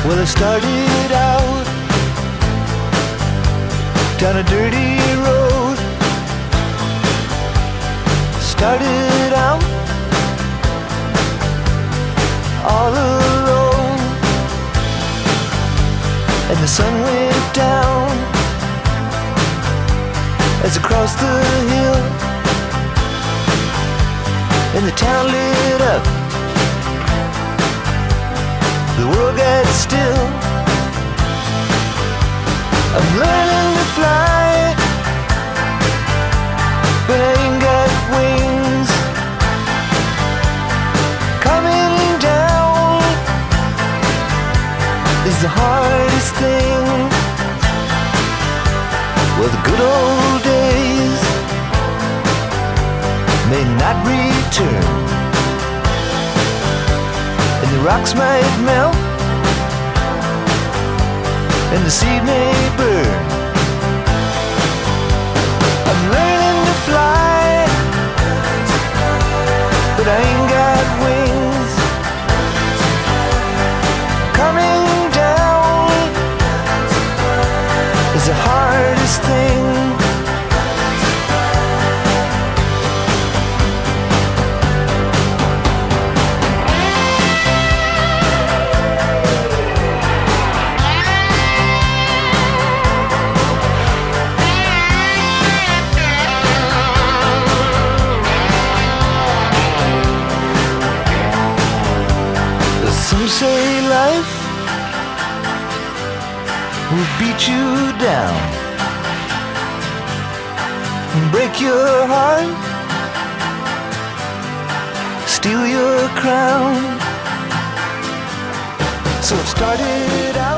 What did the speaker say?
Well, I started out down a dirty road. Started out all alone, and the sun went down as I crossed the hill, and the town lit up. The world got still. I'm learning to fly, but I ain't got wings. Coming down is the hardest thing. Well, the good old days may not return, and the rocks might melt, and the seed may burn. I'm learning to fly, but I ain't got wings. Coming down is the hardest thing. Some say life will beat you down, break your heart, steal your crown. So it started out